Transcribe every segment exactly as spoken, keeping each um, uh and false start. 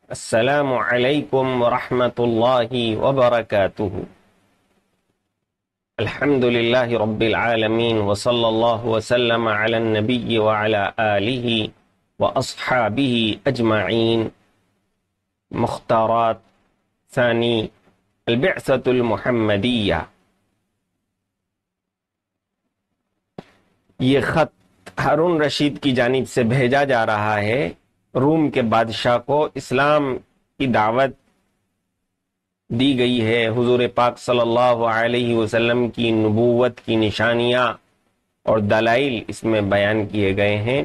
السلام علیکم ورحمۃ اللہ وبرکاتہ۔ الحمد للہ رب العالمین وصلی اللہ وسلم علی النبی وعلی آلہ واصحابہ اجمعین۔ مختارات ثانی البعثۃ المحمدیہ۔ یہ خط ہارون رشید کی جانب سے بھیجا جا رہا ہے روم کے بادشاہ کو۔ اسلام کی دعوت دی گئی ہے، حضور پاک صلی اللہ علیہ وسلم کی نبوت کی نشانیاں اور دلائل اس میں بیان کیے گئے ہیں۔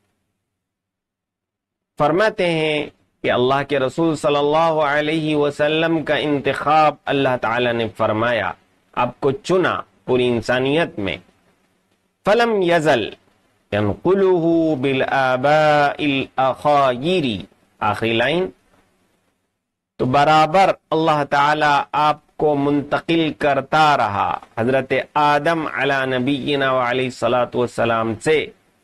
فرماتے ہیں کہ اللہ کے رسول صلی اللہ علیہ وسلم کا انتخاب اللہ تعالی نے فرمایا، آپ کو چنا پوری انسانیت میں۔ فلم یزل ينقلہ بالآباء الاخایر، آخری لائن، تو برابر اللہ تعالی آپ کو منتقل کرتا رہا حضرت آدم علی نبینا وعلیہ الصلاۃ والسلام سے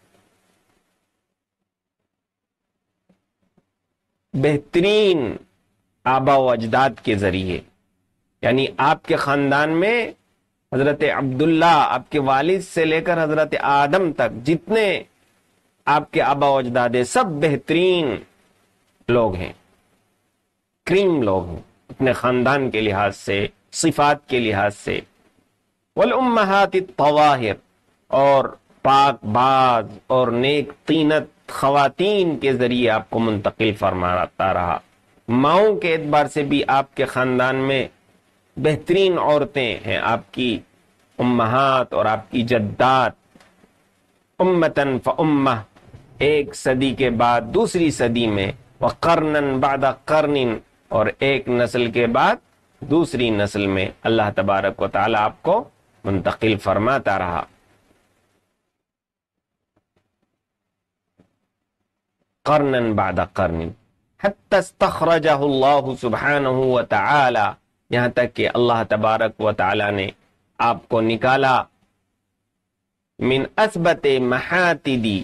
بہترین آبا و اجداد کے ذریعے، یعنی آپ کے خاندان میں حضرت عبداللہ آپ کے والد سے لے کر حضرت آدم تک جتنے آپ کے آبا و اجداد ہیں سب بہترین لوگ ہیں، کریم لوگ ہیں اپنے خاندان کے لحاظ سے، صفات کے لحاظ سے۔ والامہات الطواہر، اور پاک باز اور نیک طینت خواتین کے ذریعے آپ کو منتقل فرماتا رہا۔ ماؤں کے اعتبار سے بھی آپ کے خاندان میں بہترین عورتیں ہیں، آپ کی امہات اور آپ کی جدات۔ امتن فامہ، ایک صدی کے بعد دوسری صدی میں، وقرنن بعد قرن، اور ایک نسل کے بعد دوسری نسل میں اللہ تبارک و تعالی آپ کو منتقل فرماتا رہا۔ قرنن بعد قرن حتی استخرجہ اللہ سبحانہ و تعالی، یہاں تک کہ اللہ تبارک و تعالی نے آپ کو نکالا من اثبت محاتدی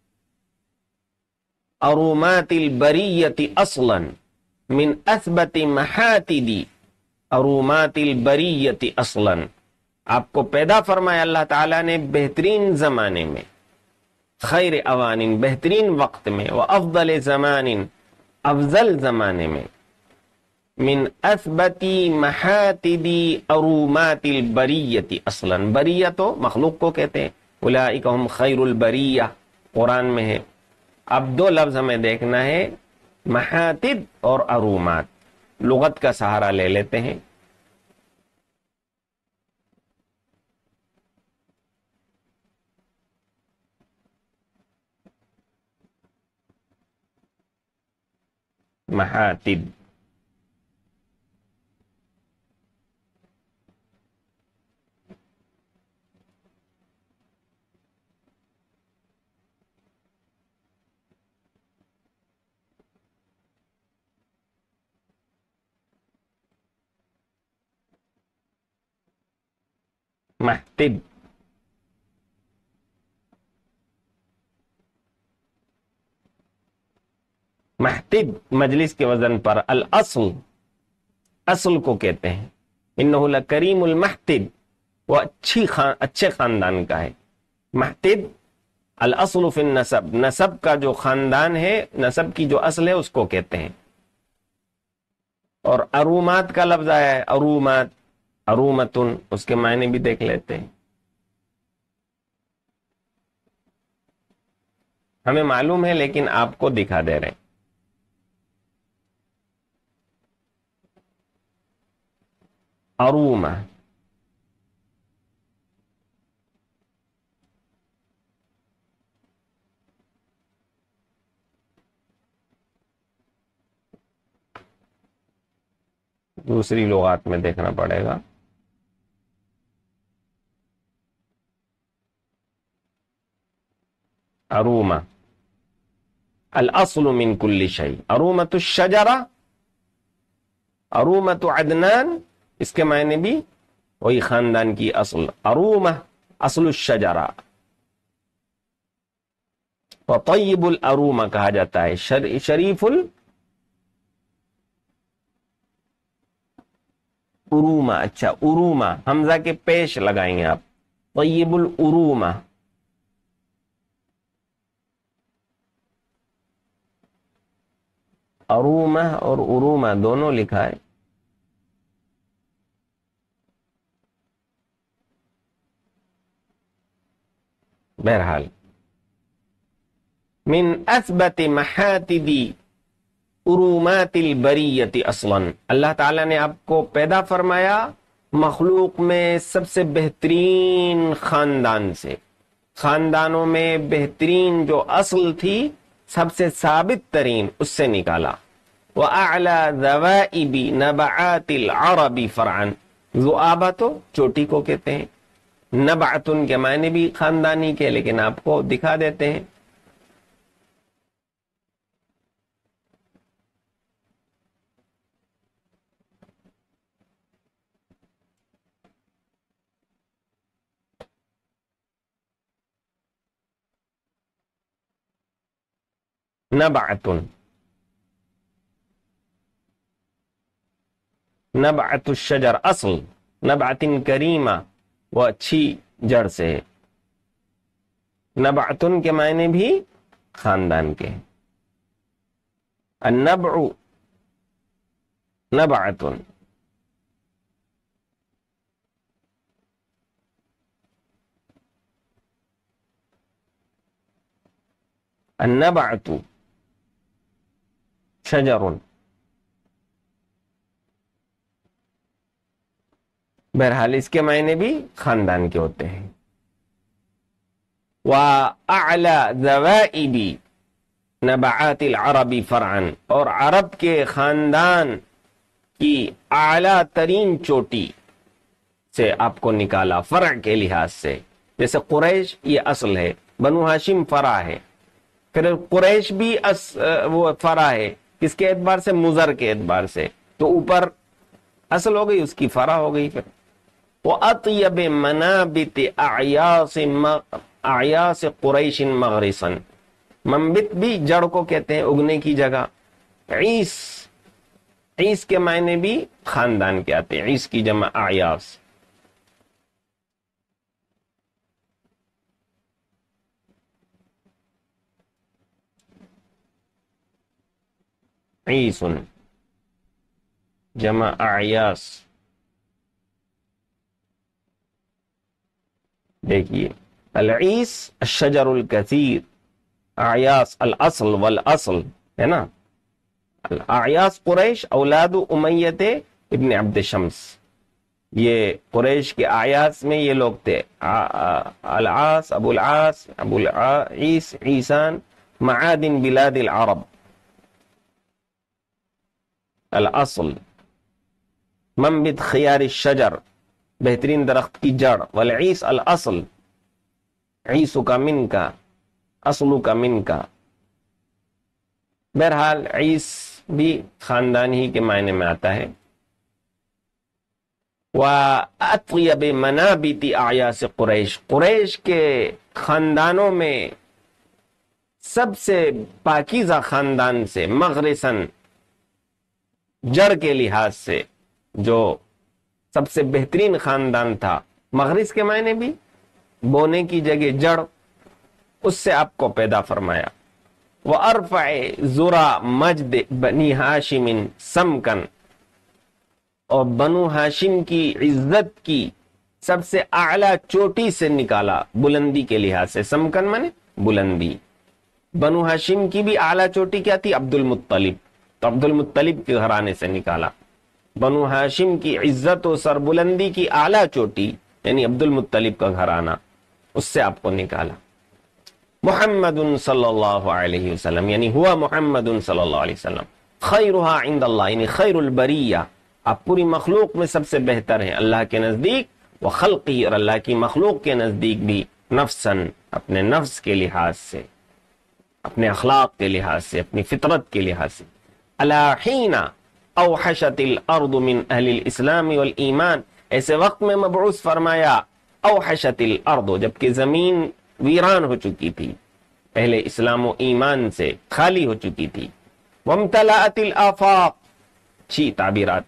ارومات البریت اصلا، من اثبت محاتدی ارومات البریت اصلا، آپ کو پیدا فرمایا اللہ تعالیٰ نے بہترین زمانے میں، خیر اوان، بہترین وقت میں، وافضل زمان، افضل زمانے میں، من اثبتی محاتدی ارومات البریت اصلا، بریہ تو مخلوق کو کہتے ہیں، اولئک ہم خیر البریہ قرآن میں ہے۔ اب دو لفظ ہمیں دیکھنا ہے، محاتد اور ارومات، لغت کا سہارا لے لیتے ہیں۔ محاتد محتد محتد مجلس کے وزن پر الاصل، اصل کو کہتے ہیں۔ انہ لکریم المحتد، وہ اچھی خان اچھے خاندان کا ہے۔ محتد الاصل فی النسب، نسب کا جو خاندان ہے، نسب کی جو اصل ہے اس کو کہتے ہیں۔ اور ارومات کا لفظ آیا ہے، ارومات، ارومتن، اس کے معنی بھی دیکھ لیتے ہیں۔ ہمیں معلوم ہے لیکن آپ کو دکھا دے رہے ہیں۔ ارومہ دوسری لغات میں دیکھنا پڑے گا۔ ارومہ الاصل من کل شیء، ارومۃ الشجرہ، ارومۃ عدنان، اس کے معنی بھی وہی خاندان کی اصل، ارومہ اصل الشجرہ۔ وطیب الارومہ کہا جاتا ہے، شر شریف ال اروما، اچھا اروما حمزہ کے پیش لگائیں گے آپ، طیب الاروما، اروما اور اروما دونوں لکھا ہے. بہرحال من اثبت محاتد ارومات البریت اصلا، اللہ تعالیٰ نے آپ کو پیدا فرمایا مخلوق میں سب سے بہترین خاندان سے، خاندانوں میں بہترین جو اصل تھی سب سے ثابت ترین اس سے نکالا. وَأَعْلَى ذَوَائِبِ نَبَعَاتِ الْعَرَبِ فَرْعًا، ذؤابہ تو چوٹی کو کہتے ہیں، نبعتن کے معنی بھی خاندانی کے، لیکن آپ کو دکھا دیتے ہیں. نبعتن، نبعت الشجر اصل، نبعتن کریمہ وہ اچھی جڑ سے ہے. نبعتن کے معنی بھی خاندان کے. النبع نبعتن، النبعت شجر. بہرحال اس کے معنی بھی خاندان کے ہوتے ہیں. وَأَعْلَى ذَوَائِبِ نَبَعَاتِ الْعَرَبِ فَرْعًا، اور عرب کے خاندان کی اعلیٰ ترین چوٹی سے آپ کو نکالا فرع کے لحاظ سے. جیسے قریش یہ اصل ہے، بنو ہاشم فرع ہے، پھر قریش بھی اس وہ فرع ہے کس کے اعتبار سے؟ مضر کے اعتبار سے، تو اوپر اصل ہو گئی اس کی فرع ہو گئی. پھر وَأَطْيَبِ مَنَابِتِ أَعْيَاصِ أَعْيَاصِ قُرَيْشٍ مَغْرِسًا، منبت بھی جڑ کو کہتے ہیں، اگنے کی جگہ. عیس، عیس کے معنی بھی خاندان کے آتے ہیں، عیس کی جمع اعیاس. عیس جمع اعیاس. دیکھیے العیس الشجر الکثیر، اعیاس الاصل والاصل ہے نا. اعیاس قریش اولاد امیت ابن عبد شمس، یہ قریش کے اعیاس میں یہ لوگ تھے. العاص، ابو العاص، ابو العیس، عیسان، معادن بلاد العرب. الاصل منبت خیار الشجر، بہترین درخت کی جڑ. والعیس الاصل، عیسو کا من کا، اصلو کا من کا. بہرحال عیس بھی خاندان ہی کے معنی میں آتا ہے. وَأَطْيَبِ مَنَابِتِ أَعْيَاسِ قُرَيْش، قریش کے خاندانوں میں سب سے پاکیزہ خاندان سے، مغرسن جڑ کے لحاظ سے جو سب سے بہترین خاندان تھا. مغرس کے معنی بھی بونے کی جگہ جڑ، اس سے آپ کو پیدا فرمایا. وَأَرْفَعِ ذُرَى مَجْدِ بَنِي ہاشم سمکن، اور بنو ہاشم کی عزت کی سب سے اعلیٰ چوٹی سے نکالا بلندی کے لحاظ سے. سمکن مانے بلندی. بنو ہاشم کی بھی اعلیٰ چوٹی کیا تھی؟ عبد المطلب، تو عبد المطلب کے گھرانے سے نکالا. بنو ہاشم کی عزت و سربلندی کی اعلیٰ چوٹی یعنی عبد المطلب کا گھرانہ، اس سے آپ کو نکالا. محمد صلی اللہ علیہ وسلم یعنی ہوا محمد صلی اللہ علیہ وسلم خیرها عند اللہ یعنی خیر البریہ، آپ پوری مخلوق میں سب سے بہتر ہیں اللہ کے نزدیک. وخلقی، اور اللہ کی مخلوق کے نزدیک بھی. نفسن، اپنے نفس کے لحاظ سے، اپنے اخلاق کے لحاظ سے، اپنی فطرت کے لحاظ سے. الا حین اوحشت الارض من اہل الاسلام والایمان، ایسے وقت میں مبعوث فرمایا. اوحشت الارض، جبکہ زمین ویران ہو چکی تھی، اہل اسلام و ایمان سے خالی ہو چکی تھی. وامتلأت الآفاق، اچھی تعبیرات ہیں.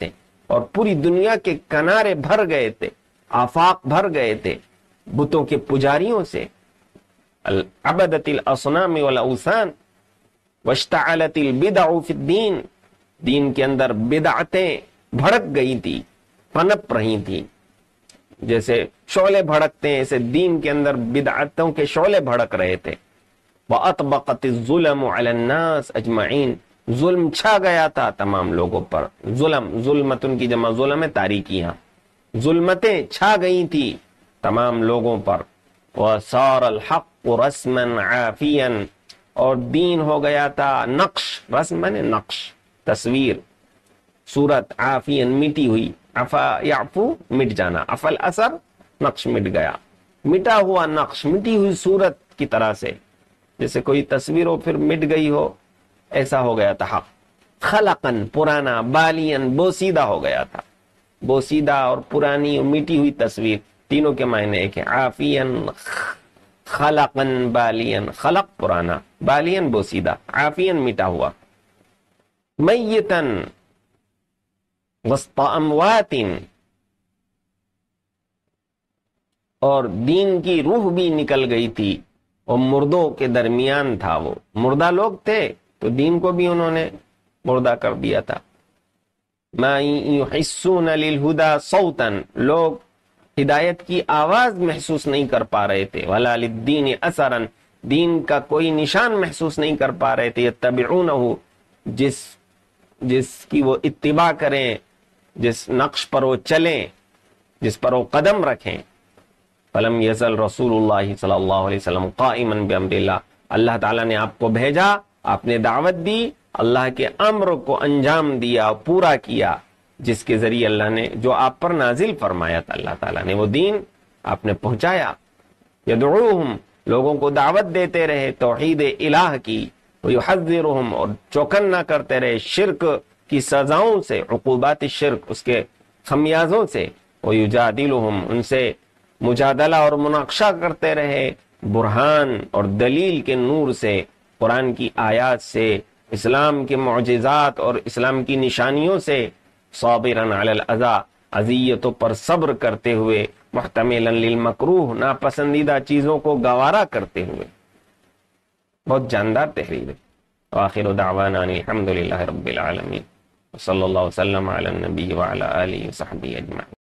اور پوری دنیا کے کنارے بھر گئے تھے، آفاق بھر گئے تھے بتوں کے پجاریوں سے. عبدت الاصنام والاوثان واشتعلت البدع فی الدین، دین کے اندر بدعتیں بھڑک گئی تھی، پنپ رہی تھی. جیسے شعلے بھڑکتے ہیں ایسے دین کے اندر بدعتوں کے شعلے بھڑک رہے تھے. وَأَطْبَقَتِ الظُّلَمُ عَلَى النَّاسِ اجمعین، ظلم چھا گیا تھا تمام لوگوں پر. ظلم، ظلمتن کی جمع ظلم ہے تاریکیاں، ظلمتیں چھا گئی تھی تمام لوگوں پر. وَصَارَ الْحَقُّ رَسْمًا عَافِيًا، اور دین ہو گیا تھا نقش، رسم نے نقش، تصویر، صورت، عافین مٹی ہوئی، عفا یعفو مٹ جانا، افل اثر نقش مٹ گیا، مٹا ہوا نقش، مٹی ہوئی صورت کی طرح سے، جیسے کوئی تصویر ہو پھر مٹ گئی ہو، ایسا ہو گیا تھا حق. خلقن پرانا، بالین بوسیدہ ہو گیا تھا. بوسیدہ اور پرانی اور مٹی ہوئی تصویر تینوں کے معنی ایک ہے. عافین، خلقن، بالین، خلق پرانا، بالین بوسیدہ، عافین مٹا ہوا. میتن وسط اموات، اور دین کی روح بھی نکل گئی تھی اور مردوں کے درمیان تھا. وہ مردہ لوگ تھے تو دین کو بھی انہوں نے مردہ کر دیا تھا. ما یحسون للہدی صوتا، لوگ ہدایت کی آواز محسوس نہیں کر پا رہے تھے. ولا للدین اثرا، دین کا کوئی نشان محسوس نہیں کر پا رہے تھے. یتبعونہ، جس جس کی وہ اتباع کریں، جس نقش پر وہ چلیں، جس پر وہ قدم رکھیں. فلم یزل رسول اللہ صلی اللہ علیہ وسلم قائما بامر اللہ، اللہ تعالیٰ نے آپ کو بھیجا، آپ نے دعوت دی، اللہ کے امر کو انجام دیا، پورا کیا، جس کے ذریعے اللہ نے جو آپ پر نازل فرمایا تھا، اللہ تعالیٰ نے وہ دین آپ نے پہنچایا. یدعوہم، لوگوں کو دعوت دیتے رہے توحید الہ کی. ویحذرہم، اور چوکنا کرتے رہے شرک کی سزاؤں سے، عقوبات شرک، اس کے خمیازوں سے. ویجادلہم، ان سے مجادلہ اور مناقشہ کرتے رہے برہان اور دلیل کے نور سے، قرآن کی آیات سے، اسلام کے معجزات اور اسلام کی نشانیوں سے. صابرا علی الاذی، اذیتوں پر صبر کرتے ہوئے. محتملا للمکروہ، ناپسندیدہ چیزوں کو گوارا کرتے ہوئے. بہت جاندار تحریر ہے. وآخر دعوانا الحمد للہ رب العالمین، صلی اللہ وسلم علی النبی وعلی آلہ وصحبہ اجمعین.